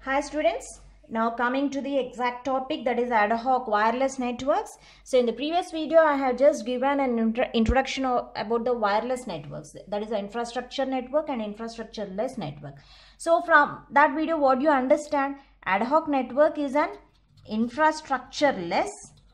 Hi students, now coming to the exact topic, that is ad hoc wireless networks. So in the previous video I have just given an introduction about the wireless networks, that is the infrastructure network and infrastructureless network. So from that video what you understand, ad hoc network is an infrastructureless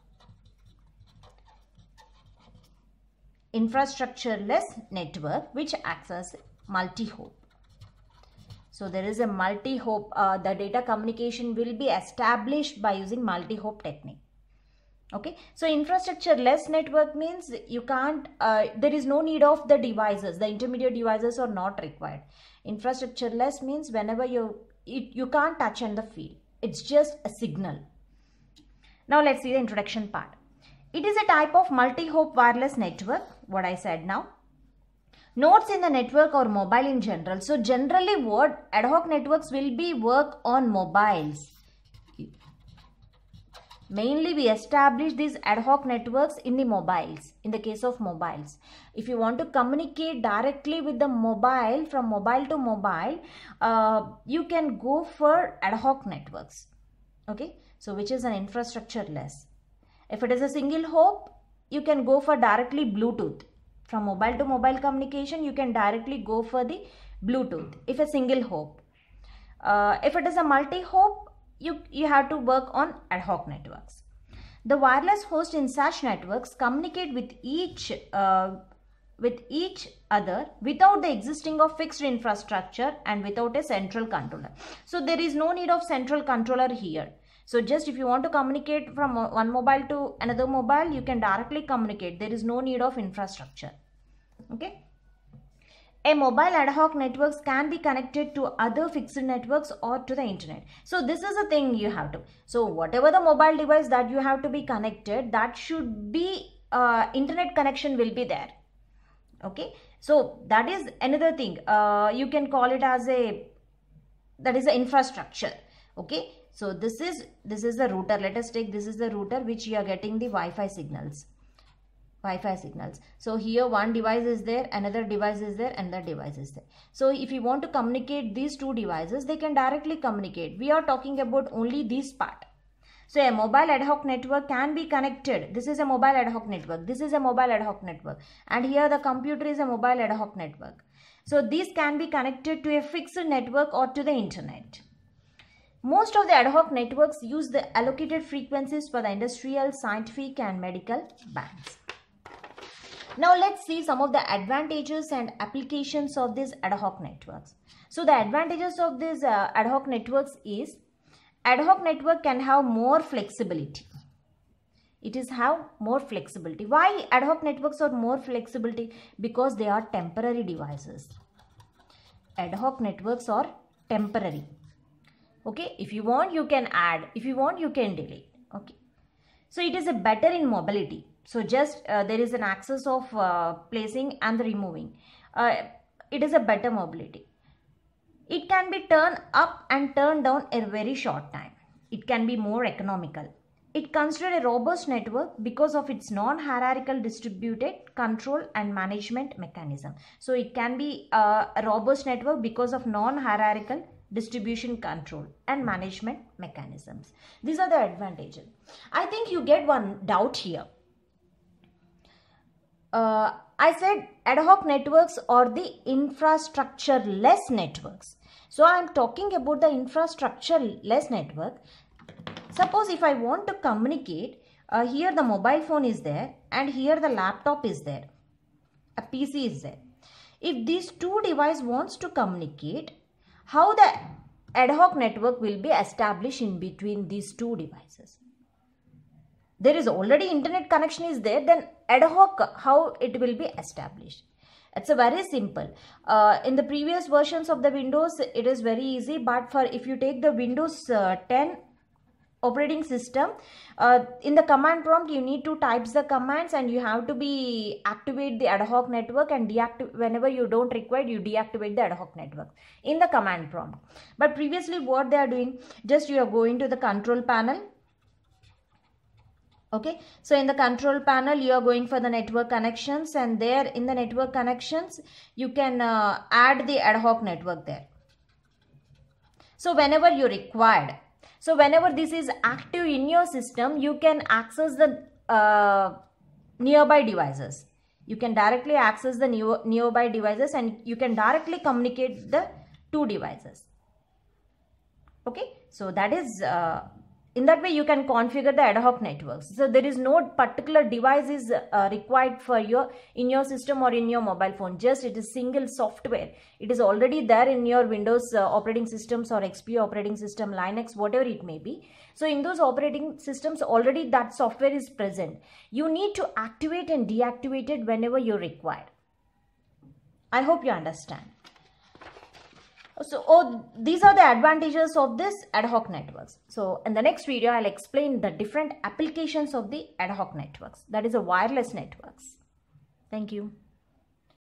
network which acts as multi-hop. So there is a multi-hop, the data communication will be established by using multi-hop technique. Okay, so infrastructure-less network means you can't, there is no need of the devices, the intermediate devices are not required. Infrastructure-less means whenever you can't touch on the field, it's just a signal. Now let's see the introduction part. It is a type of multi-hop wireless network, what I said now. Nodes in the network or mobile in general. So generally what ad hoc networks will be work on mobiles. Mainly we establish these ad hoc networks in the mobiles, in the case of mobiles. If you want to communicate directly with the mobile, from mobile to mobile, you can go for ad hoc networks. Okay, so which is an infrastructure less. If it is a single hop, you can go for directly Bluetooth. From mobile to mobile communication, you can directly go for the Bluetooth if a single hop. If it is a multi-hop, you have to work on ad hoc networks. The wireless host in such networks communicate with each other without the existing of fixed infrastructure and without a central controller. So there is no need of central controller here. So just if you want to communicate from one mobile to another mobile, you can directly communicate. There is no need of infrastructure. Okay. A mobile ad hoc networks can be connected to other fixed networks or to the internet. So this is a thing you have to. So whatever the mobile device that you have to be connected, that should be internet connection will be there. Okay. So that is another thing. You can call it as that is the infrastructure. Okay. So this is the router. Let us take this is the router which you are getting the Wi-Fi signals. So here one device is there, another device is there, another device is there. So if you want to communicate these two devices, they can directly communicate. We are talking about only this part. So a mobile ad hoc network can be connected. This is a mobile ad hoc network. This is a mobile ad hoc network. And here the computer is a mobile ad hoc network. So these can be connected to a fixed network or to the internet. Most of the ad hoc networks use the allocated frequencies for the industrial, scientific and medical bands. Now let's see some of the advantages and applications of these ad hoc networks. So the advantages of these ad hoc networks is ad hoc network can have more flexibility. It is have more flexibility. Why ad hoc networks are more flexibility? Because they are temporary devices. Ad hoc networks are temporary. Okay, if you want you can add, if you want you can delete. Okay, so it is a better in mobility. So just there is an access of placing and the removing. It is a better mobility. It can be turned up and turned down in a very short time. It can be more economical. It considered a robust network because of its non-hierarchical distributed control and management mechanism. So it can be a robust network because of non-hierarchical distribution control and management mechanisms. These are the advantages. I think you get one doubt here. I said ad hoc networks or the infrastructure-less networks. So I am talking about the infrastructure-less network. Suppose if I want to communicate, here the mobile phone is there and here the laptop is there. A PC is there. If these two devices wants to communicate, how the ad hoc network will be established in between these two devices? There is already internet connection is there, then ad hoc how it will be established? It's a very simple. In the previous versions of the Windows, it is very easy, but for if you take the Windows 10 operating system, in the command prompt you need to type the commands and you have to be activate the ad hoc network and deactivate whenever you don't require, you deactivate the ad hoc network in the command prompt. But previously what they are doing, just you are going to the control panel. Okay, so in the control panel you are going for the network connections, and there in the network connections you can add the ad hoc network there. So whenever you required, so whenever this is active in your system, you can access the nearby devices. You can directly access the nearby devices and you can directly communicate the two devices. Okay, so that is in that way you can configure the ad hoc networks. So there is no particular device is required for in your system or in your mobile phone. Just it is single software. It is already there in your Windows operating systems or XP operating system, Linux, whatever it may be. So in those operating systems already that software is present. You need to activate and deactivate it whenever you require. I hope you understand. So these are the advantages of this ad hoc networks. So in the next video, I'll explain the different applications of the ad hoc networks. That is a wireless networks. Thank you.